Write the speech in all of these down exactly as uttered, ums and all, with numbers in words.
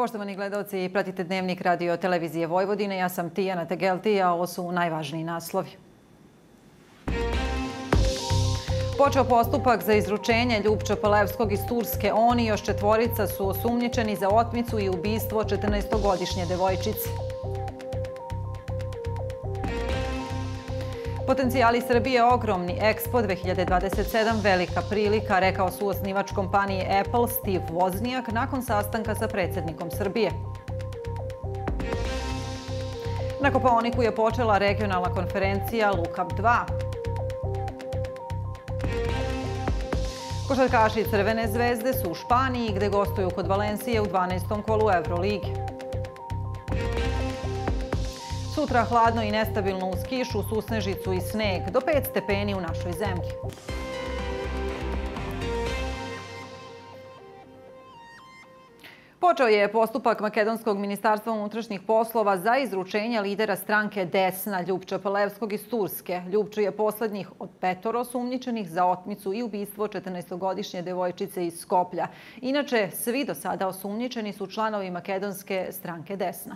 Poštovani gledalci, pratite Dnevnik radio televizije Vojvodine. Ja sam Tijana Tegelti, a ovo su najvažniji naslovi. Počeo postupak za izručenje Ljupča Palevskog iz Turske. On i još četvorica su osumnjičeni za otmicu i ubistvo četrnaestogodišnje devojčice. Potencijali Srbije ogromni. Expo dve hiljade dvadeset sedam velika prilika, rekao suosnivač kompanije Apple Steve Wozniak nakon sastanka sa predsjednikom Srbije. Na Kopaoniku je počela regionalna konferencija Lukap dva. Košarkaši Crvene zvezde su u Španiji, gde gostuju kod Valencije u dvanaestom kolu Euroligi. Sutra hladno i nestabilno uz kišu, susnežicu i sneg, do pet stepeni u našoj zemlji. Počeo je postupak Makedonskog ministarstva unutrašnjih poslova za izručenje lidera stranke Desna Ljupča Palevskog iz Turske. Ljupču je poslednjih od petoro osumnjičenih za otmicu i ubistvo četrnaestogodišnje devojčice iz Skoplja. Inače, svi do sada osumnjičeni su članovi makedonske stranke Desna.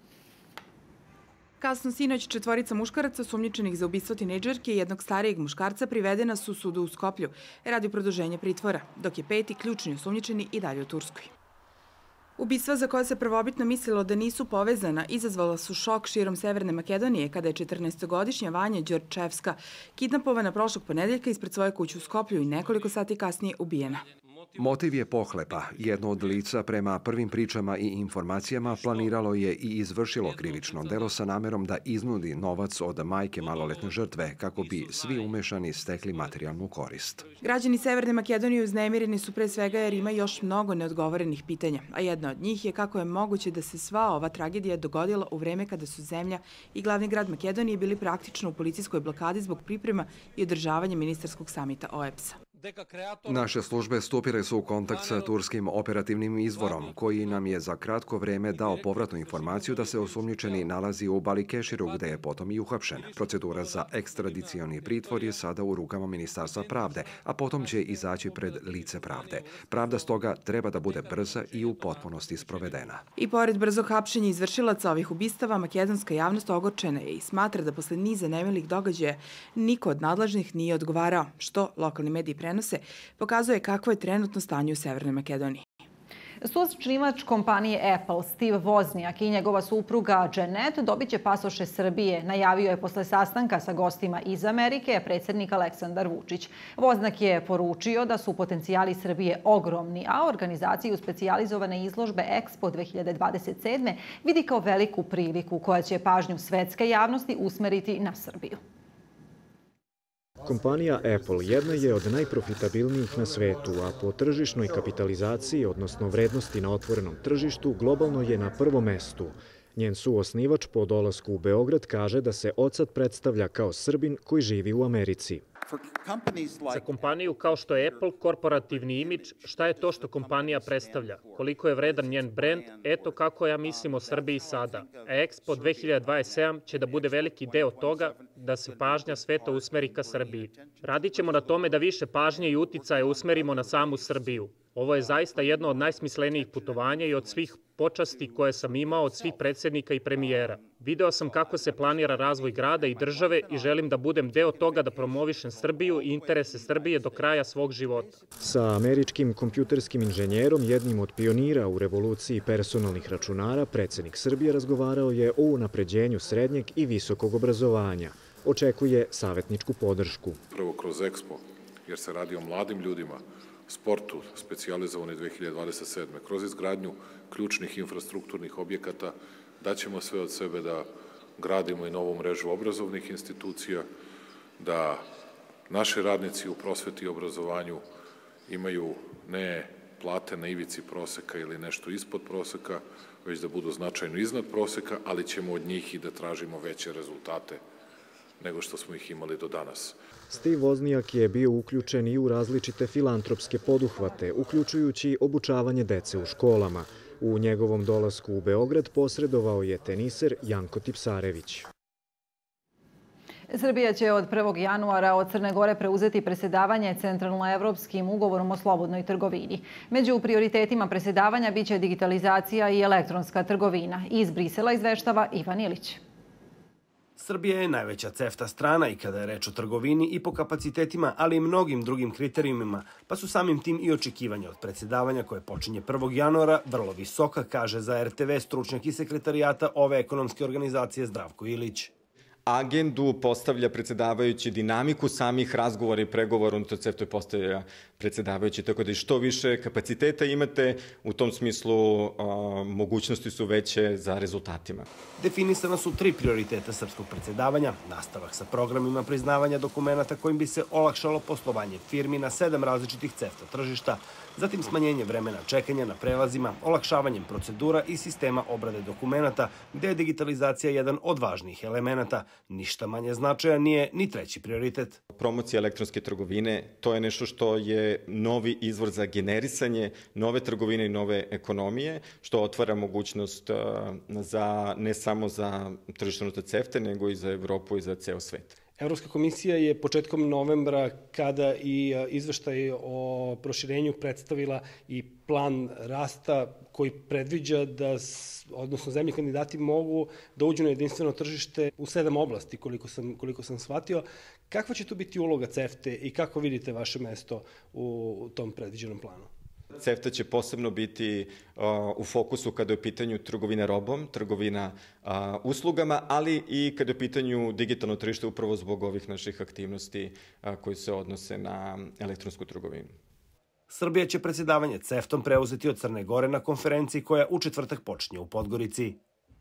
Kasno sinoć četvorica muškaraca sumnjičenih za ubistvo tinejdžerke i jednog starijeg muškarca privedena su sudu u Skoplju radi produženja pritvora, dok je peti ključni osumnjičeni i dalje u Turskoj. Ubistva za koje se prvobitno mislilo da nisu povezana izazvala su šok širom Severne Makedonije kada je četrnaestogodišnja Vanja Đorčevska kidnapovana prošlog ponedeljka ispred svoje kuće u Skoplju i nekoliko sati kasnije ubijena. Motiv je pohlepa. Jedno od lica, prema prvim pričama i informacijama, planiralo je i izvršilo krivično delo sa namerom da iznudi novac od majke maloletne žrtve kako bi svi umešani stekli materijalnu korist. Građani Severne Makedonije uznemireni su pre svega jer ima još mnogo neodgovorenih pitanja, a jedna od njih je kako je moguće da se sva ova tragedija dogodila u vreme kada su zemlja i glavni grad Makedonije bili praktično u policijskoj blokadi zbog priprema i održavanja ministarskog samita O E B S-a. Naše službe stupile su u kontakt sa turskim operativnim izvorom, koji nam je za kratko vreme dao povratnu informaciju da se osumnjičeni nalazi u Balikeširu, gde je potom i uhapšen. Procedura za ekstradicioni pritvor je sada u rukama Ministarstva pravde, a potom će izaći pred lice pravde. Pravda stoga treba da bude brza i u potpunosti sprovedena. I pored brzog hapšenja izvršilaca ovih ubistava, makedonska javnost ogorčena je i smatra da posle niza nemilih događaja niko od nadležnih nije odgovarao, što lokalni mediji prenose pokazuje kakvo je trenutno stanje u Severnoj Makedoniji. Suosnivač kompanije Apple Steve Wozniak i njegova supruga Janet dobit će pasoše Srbije, najavio je posle sastanka sa gostima iz Amerike predsjednik Aleksandar Vučić. Wozniak je poručio da su potencijali Srbije ogromni, a organizaciju specijalizovane izložbe Expo dve hiljade dvadeset sedme vidi kao veliku priliku koja će pažnju svetske javnosti usmeriti na Srbiju. Kompanija Apple jedna je od najprofitabilnijih na svetu, a po tržišnoj kapitalizaciji, odnosno vrednosti na otvorenom tržištu, globalno je na prvom mestu. Njen suosnivač po dolasku u Beograd kaže da se od sad predstavlja kao Srbin koji živi u Americi. Za kompaniju kao što je Apple, korporativni imidž, šta je to što kompanija predstavlja? Koliko je vredan njen brend? Eto kako ja mislim o Srbiji sada. A Expo dve hiljade dvadeset sedam će da bude veliki deo toga da se pažnja sveta usmeri ka Srbiji. Radit ćemo na tome da više pažnje i uticaja usmerimo na samu Srbiju. Ovo je zaista jedno od najsmislenijih putovanja i od svih počasti koje sam imao od svih predsjednika i premijera. Video sam kako se planira razvoj grada i države i želim da budem deo toga da promovišem Srbiju i interese Srbije do kraja svog života. Sa američkim kompjuterskim inženjerom, jednim od pionira u revoluciji personalnih računara, predsjednik Srbije razgovarao je o unapređenju srednjeg i visokog obrazovanja. Očekuje savjetničku podršku. Prvo kroz Expo, jer se radi o mladim ljudima, sportu, specijalizovani dve hiljade dvadeset sedme. Kroz izgradnju ključnih infrastrukturnih objekata daćemo sve od sebe da gradimo i novu mrežu obrazovnih institucija, da naši radnici u prosveti i obrazovanju imaju ne plate na ivici proseka ili nešto ispod proseka, već da budu značajno iznad proseka, ali ćemo od njih i da tražimo veće rezultate nego što smo ih imali do danas. Steve Wozniak je bio uključen i u različite filantropske poduhvate, uključujući obučavanje dece u školama. U njegovom dolasku u Beograd posredovao je teniser Janko Tipsarević. Srbija će od prvog januara od Crne Gore preuzeti predsjedavanje Centralnoevropskim ugovorom o slobodnoj trgovini. Među prioritetima predsjedavanja biće digitalizacija i elektronska trgovina. Iz Brisela izveštava Ivan Ilić. Srbija je najveća CEFTA strana i kada je reč o trgovini i po kapacitetima, ali i mnogim drugim kriterijumima, pa su samim tim i očekivanja od predsjedavanja koje počinje prvog januara vrlo visoka, kaže za R T V stručnjak iz sekretarijata ove ekonomske organizacije Zdravko Ilić. Agendu postavlja predsjedavajući, dinamiku samih razgovora i pregovora unutar CEFTA postavlja predsjedavajući, tako da i što više kapaciteta imate, u tom smislu a, mogućnosti su veće za rezultatima. Definisana su tri prioriteta srpskog predsjedavanja, nastavak sa programima priznavanja dokumenata kojim bi se olakšalo poslovanje firmi na sedam različitih CEFTA tržišta, zatim smanjenje vremena čekanja na prelazima, olakšavanjem procedura i sistema obrade dokumenata, gde je digitalizacija jedan od važnijih elemenata. Ništa manje značajan nije ni treći prioritet. Promocija elektronske trgovine, to je nešto što je novi izvor za generisanje nove trgovine i nove ekonomije, što otvara mogućnost za, ne samo za tržište unutar CEFTA, nego i za Evropu i za ceo svet. Evropska komisija je početkom novembra, kada i izveštaj o proširenju predstavila i plan rasta koji predviđa da, odnosno zemlje kandidati mogu da uđu na jedinstveno tržište u sedam oblasti, koliko sam, koliko sam shvatio. Kakva će tu biti uloga CEFTA i kako vidite vaše mesto u tom predviđenom planu? CEFTA će posebno biti uh, u fokusu kada je u pitanju trgovina robom, trgovina uh, uslugama, ali i kada je u pitanju digitalno tržište upravo zbog ovih naših aktivnosti uh, koji se odnose na elektronsku trgovinu. Srbija će predsjedavanje CEFTA-om preuzeti od Crne Gore na konferenciji koja u četvrtak počinje u Podgorici.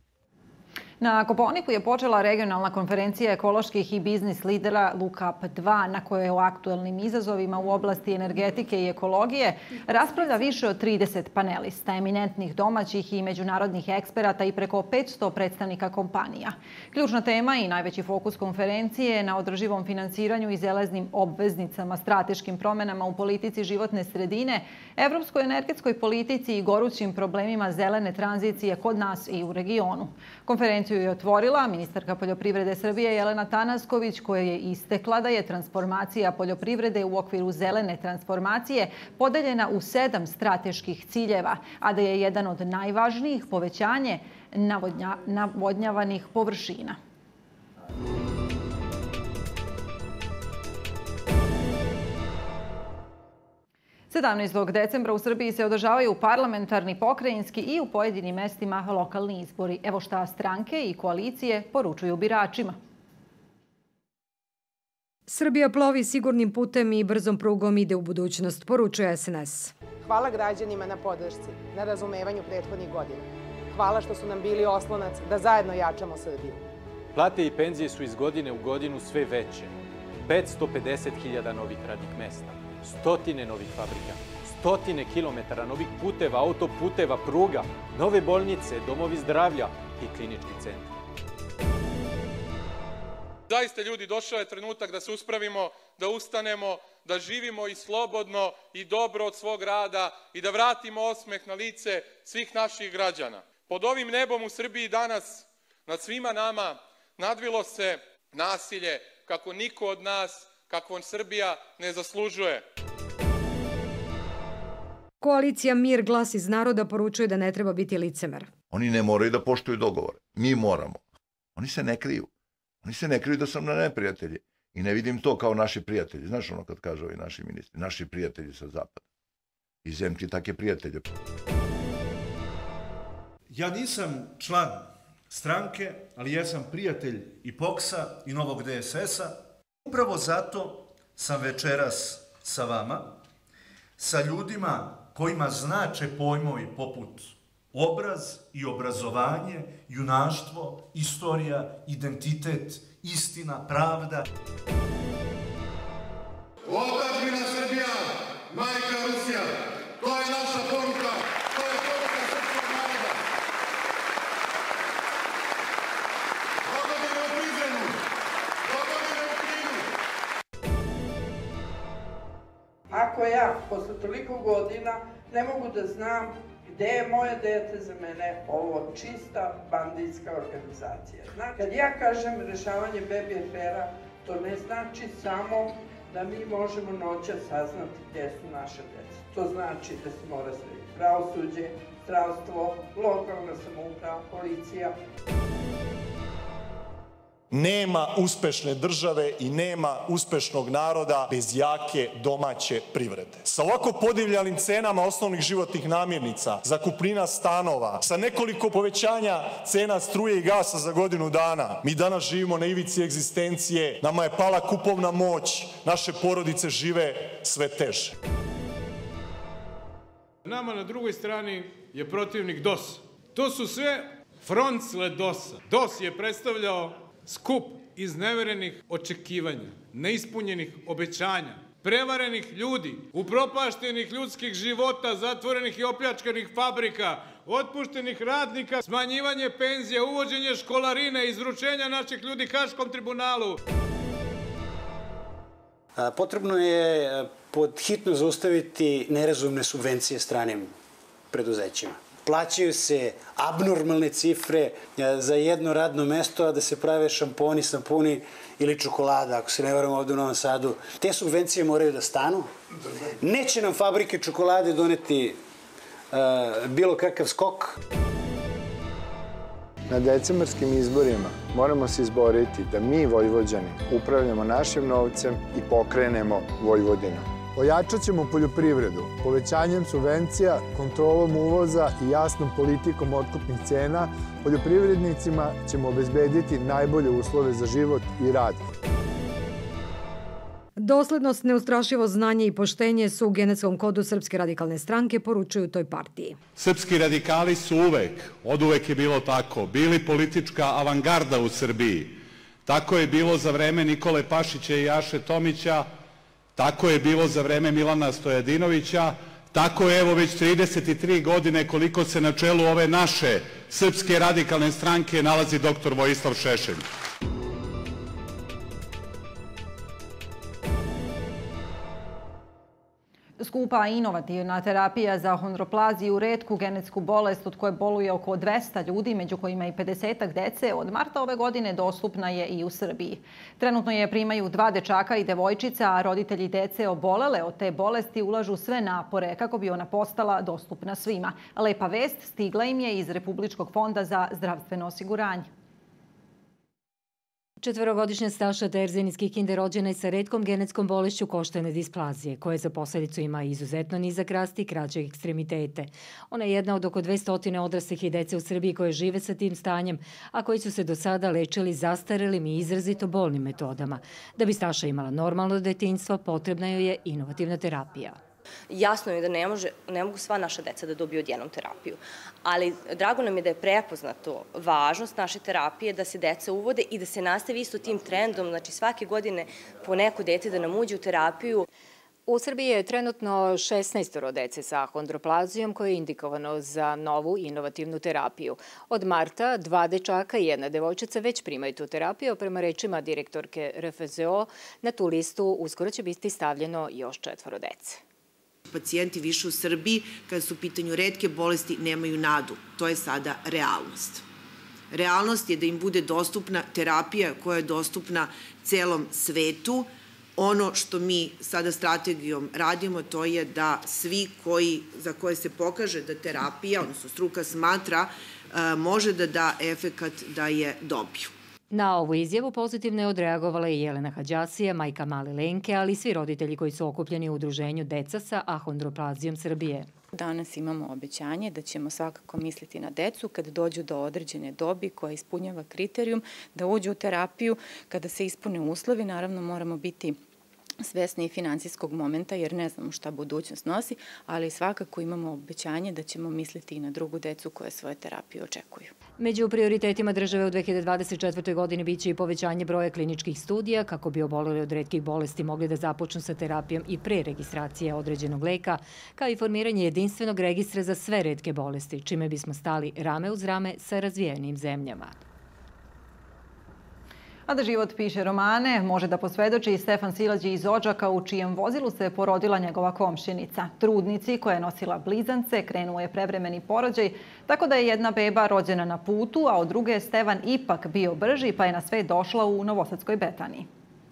Na Kopaoniku je počela regionalna konferencija ekoloških i biznis lidera Lukap dva, na kojoj o aktuelnim izazovima u oblasti energetike i ekologije raspravlja više od trideset panelista, eminentnih domaćih i međunarodnih eksperata i preko petsto predstavnika kompanija. Ključna tema i najveći fokus konferencije je na održivom finansiranju i zeleznim obveznicama, strateškim promenama u politici životne sredine, evropskoj energetskoj politici i gorućim problemima zelene tranzicije kod nas i u regionu. Konferenciju je otvorila ministarka poljoprivrede Srbije Jelena Tanasković, koja je istekla da je transformacija poljoprivrede u okviru zelene transformacije podeljena u sedam strateških ciljeva, a da je jedan od najvažnijih povećanje navodnja, navodnjavanih površina. sedamnaestog decembra u Srbiji se održavaju parlamentarni, pokrajinski i u pojedinim mestima lokalni izbori. Evo šta stranke i koalicije poručuju biračima. Srbija plovi sigurnim putem i brzom prugom ide u budućnost, poručuje S N S. Hvala građanima na podršci, na razumevanju prethodnih godina. Hvala što su nam bili oslonac da zajedno jačamo Srbiju. Plate i penzije su iz godine u godinu sve veće. petsto pedeset hiljada novih radnih mesta. Stotine novih fabrika, stotine kilometara novih puteva, autoputeva, pruga, nove bolnice, domovi zdravlja i klinički centri. Zaista, ljudi, došao je trenutak da se uspravimo, da ustanemo, da živimo i slobodno i dobro od svog rada i da vratimo osmeh na lice svih naših građana. Pod ovim nebom u Srbiji danas nad svima nama nadvilo se nasilje kako niko od nas, kakvo Srbija ne zaslužuje. Koalicija Mir, glas iz naroda poručuje da ne treba biti licemer. Oni ne moraju da poštuju dogovor. Mi moramo. Oni se ne kriju. Oni se ne kriju da sam na neprijatelji. I ne vidim to kao naši prijatelji. Znaš ono kad kažu ovi naši ministri? Naši prijatelji sa zapada. I zemlji take prijatelje. Ja nisam član stranke, ali ja sam prijatelj i P O K S-a i Novog D S S-a. Upravo zato sam večeras sa vama, sa ljudima kojima znače pojmovi poput obraz i obrazovanje, junaštvo, istorija, identitet, istina, pravda. Otadžbina Srbija, majka Rusija, to je naša poruka, to je poruka srpskog naroda. Dogodine u Prizrenu, dogodine u Kninu. Ako ja, posle toliko godina, ne mogu da znam Gde je moje dete za mene? Ovo čista banditska organizacija. Znači, kad ja kažem rešavanje bebi afera, to ne znači samo da mi možemo noća saznati gde su naše dece. To znači da se mora srediti pravosuđe, zdravstvo, lokalna samouprava, policija. Nema uspešne države i nema uspešnog naroda bez jake domaće privrede. Sa ovako podivljanim cenama osnovnih životnih namirnica, zakupnina stanova, sa nekoliko povećanja cena struje i gasa za godinu dana, mi danas živimo na ivici egzistencije, nama je pala kupovna moć, naše porodice žive sve teže. Nama na drugoj strani je protivnik D O S. To su sve froncle D O S-a. D O S je predstavljao skup izneverenih očekivanja, neispunjenih obećanja, prevarenih ljudi, upropaštenih ljudskih života, zatvorenih i opljačkanih fabrika, otpuštenih radnika, smanjivanje penzija, uvođenje školarine, izručenja naših ljudi Haškom tribunalu. Potrebno je pod hitno zaustaviti nerazumne subvencije stranim preduzećima. Plaćaju se abnormalne cifre za jedno radno mesto, a da se prave šamponi, sampuni ili čokolada, ako se ne varam ovde u Novom Sadu. Te subvencije moraju da stanu. Neće nam fabrike čokolade doneti bilo kakav skok. Na decembarskim izborima moramo se izboriti da mi, Vojvođani, upravljamo našim novcem i pokrenemo Vojvodinu. Ojačat ćemo poljoprivredu, povećanjem subvencija, kontrolom uvoza i jasnom politikom otkupnih cena, poljoprivrednicima ćemo obezbediti najbolje uslove za život i rad. Doslednost, neustrašivo znanje i poštenje su u genetskom kodu Srpske radikalne stranke, poručuju toj partiji. Srpski radikali su uvek, od uvek je bilo tako, bili politička avangarda u Srbiji. Tako je bilo za vreme Nikole Pašića i Jaše Tomića, tako je bilo za vreme Milana Stojadinovića, tako je evo već trideset tri godine koliko se na čelu ove naše Srpske radikalne stranke nalazi doktor Vojislav Šešelj. Skupa inovativna terapija za ahondroplaziju, retku genetsku bolest od koje boluje oko dvesta ljudi, među kojima i pedesetak dece, od marta ove godine dostupna je i u Srbiji. Trenutno je primaju dva dečaka i devojčica, a roditelji dece obolele od te bolesti ulažu sve napore kako bi ona postala dostupna svima. Lepa vest stigla im je iz Republičkog fonda za zdravstveno osiguranje. Četverogodišnja Staša Terzinski kinder rođena je sa retkom genetskom bolešću koštane displazije, koja za posledicu ima izuzetno nizak rast i kraće ekstremitete. Ona je jedna od oko dvesta odraslih i dece u Srbiji koje žive sa tim stanjem, a koji su se do sada lečili zastarelim i izrazito bolnim metodama. Da bi Staša imala normalno detinjstvo, potrebna joj je inovativna terapija. Jasno je da ne, može, ne mogu sva naša deca da dobiju odjednom terapiju, ali drago nam je da je prepoznato važnost naše terapije, da se deca uvode i da se nastavi isto tim trendom, znači svake godine po neko dete da nam uđe u terapiju. U Srbiji je trenutno šesnaest dece sa ahondroplazijom koje je indikovano za novu inovativnu terapiju. Od marta dva dečaka i jedna devojčica već primaju tu terapiju, prema rečima direktorke R F Z O, na tu listu uskoro će biti stavljeno još četvoro dece. Pacijenti više u Srbiji, kada su u pitanju retke bolesti, nemaju nadu. To je sada realnost. Realnost je da im bude dostupna terapija koja je dostupna celom svetu. Ono što mi sada strategijom radimo, to je da svi koji, za koje se pokaže da terapija, odnosno struka smatra, može da da efekat da je dobiju. Na ovu izjavu pozitivno je odreagovala i Jelena Hadžasija, majka male Lenke, ali i svi roditelji koji su okupljeni u udruženju Deca sa ahondroplazijom Srbije. Danas imamo obećanje da ćemo svakako misliti na decu kad dođu do određene dobi koja ispunjava kriterijum da uđu u terapiju. Kada se ispune uslovi, naravno moramo biti svesni i finansijskog momenta jer ne znamo šta budućnost nosi, ali svakako imamo obećanje da ćemo misliti i na drugu decu koje svoje terapije očekuju. Među prioritetima države u dve hiljade dvadeset četvrtoj. godini biće i povećanje broja kliničkih studija kako bi oboleli od retkih bolesti mogli da započnu sa terapijom i pre registracije određenog leka, kao i formiranje jedinstvenog registra za sve retke bolesti, čime bismo stali rame uz rame sa razvijenim zemljama. A da život piše romane, može da posvedoči i Stefan Silađi iz Odžaka, u čijem vozilu se porodila njegova komšinica. Trudnici koja je nosila blizance krenuo je prevremeni porođaj, tako da je jedna beba rođena na putu, a od druge je Stevan ipak bio brži pa je na svet došla u Novosadskoj Betaniji.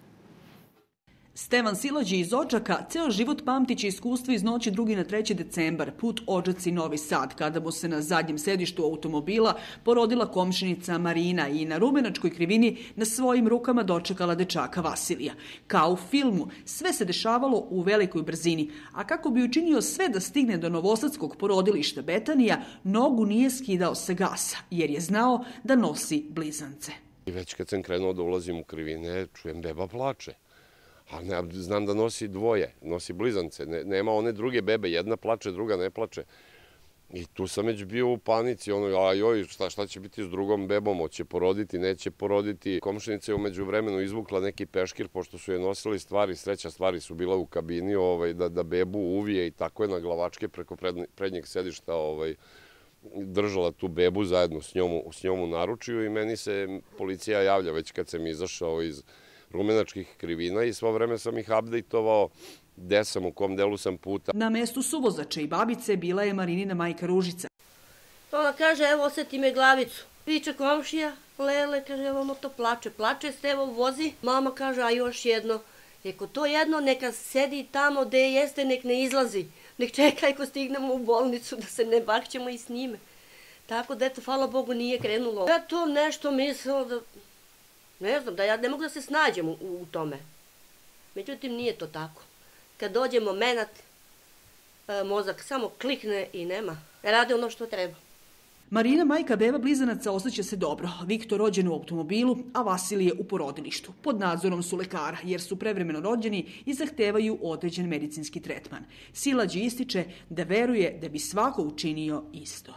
Stevan Silađi iz Odžaka ceo život pamtiće iskustvo iz noći drugi na treći decembar, put Odžaci Novi Sad, kada mu se na zadnjem sedištu automobila porodila komšinica Marina i na Rumenačkoj krivini na svojim rukama dočekala dečaka Vasilija. Kao u filmu, sve se dešavalo u velikoj brzini, a kako bi učinio sve da stigne do novosadskog porodilišta Betanija, nogu nije skidao sa gasa, jer je znao da nosi blizance. I već kad sam krenuo da ulazim u krivine, čujem beba plače. A ne, znam da nosi dvoje, nosi blizance. Ne, nema one druge bebe, jedna plače, druga ne plače. I tu sam već bio u panici, ono, a joj, šta, šta će biti s drugom bebom, hoće poroditi, neće poroditi. Komšinica je umeđu vremenu izvukla neki peškir, pošto su je nosili stvari, sreća stvari su bila u kabini, ovaj, da, da bebu uvije i tako je na glavačke preko pred, prednjeg sedišta ovaj, držala tu bebu zajedno s njom, s njom u naručju i meni se policija javlja već kad sam izašao iz Rumenačkih krivina i svo vreme sam ih update-ovao gde sam, u kom delu sam puta. Na mestu suvozača i babice bila je Marinina majka Ružica. Ona kaže, evo, osjeti me glavicu. Viče komšija, Lele, kaže, evo, ono to plače. Plače se, evo, vozi. Mama kaže, a još jedno. Eko to jedno, neka sedi tamo gde jeste, nek ne izlazi. Nek čeka ako stignemo u bolnicu, da se ne bakćemo i s njime. Tako da, eto, hvala Bogu, nije krenulo. Ja to nešto mislila da... Ne znam, da ja ne mogu da se snađem u, u tome. Međutim, nije to tako. Kad dođe momenat, e, mozak samo klikne i nema. Radi ono što treba. Marina, majka beba blizanaca, osjeća se dobro. Viktor rođen u automobilu, a Vasilije u porodilištu. Pod nadzorom su lekara, jer su prevremeno rođeni i zahtevaju određen medicinski tretman. Silađi ističe da veruje da bi svako učinio isto.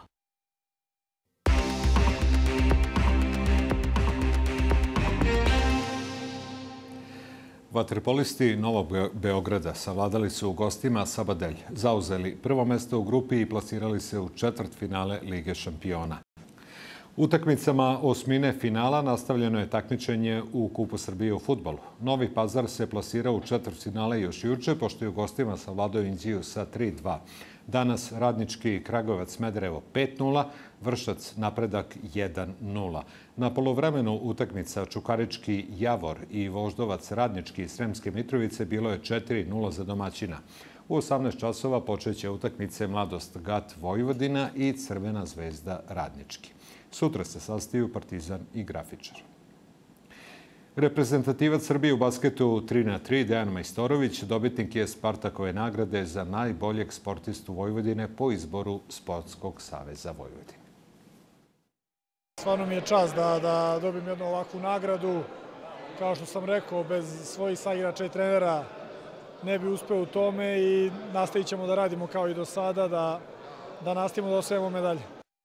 Vaterpolisti Novog Beograda savladali su u gostima Sabadelj, zauzeli prvo mesto u grupi i plasirali se u četvrtfinale Lige šampiona. Utakmicama osmine finala nastavljeno je takmičenje u Kupu Srbije u fudbalu. Novi Pazar se plasirao u četvrtfinale još juče, pošto je u gostima savladao Inđiju sa tri dva. Danas Radnički Kragujevac Smederevo pet nula, Vršac Napredak jedan nula. Na poluvremenu utakmica Čukarički Javor i Voždovac Radnički i Sremske Mitrovice bilo je četiri nula za domaćina. U osamnaest časova počeće utakmice Mladost Gat Vojvodina i Crvena zvezda Radnički. Sutra se sastaju Partizan i Grafičar. Reprezentativac Srbije u basketu tri na tri Dejan Majstorović dobitnik je Spartakove nagrade za najboljeg sportistu Vojvodine po izboru Sportskog saveza Vojvodine. Stvarno mi je čast da, da dobijem jednu ovakvu nagradu. Kao što sam rekao, bez svojih saigrača i trenera ne bi uspeo u tome i nastavit ćemo da radimo kao i do sada, da, da nastavimo da osvojimo medalje.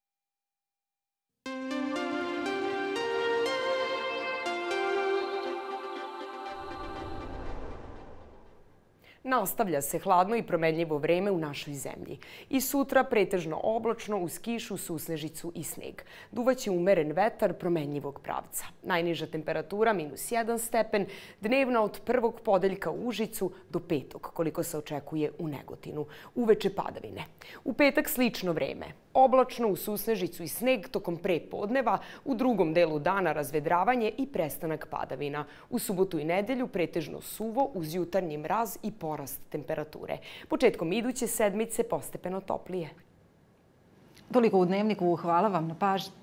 Nastavlja se hladno i promenljivo vreme u našoj zemlji. I sutra pretežno oblačno uz kišu, susnežicu i sneg. Duvaće umeren vetar promenljivog pravca. Najniža temperatura minus jedan stepen, dnevna od prvog podeljka u Užicu do petog, koliko se očekuje u Negotinu. Uveče padavine. U petak slično vreme. Oblačno uz susnežicu i sneg tokom prepodneva, u drugom delu dana razvedravanje i prestanak padavina. U subotu i nedelju pretežno suvo uz jutarnji mraz i porast temperature. Početkom iduće sedmice postepeno toplije. Toliko u Dnevniku. Hvala vam na pažnji.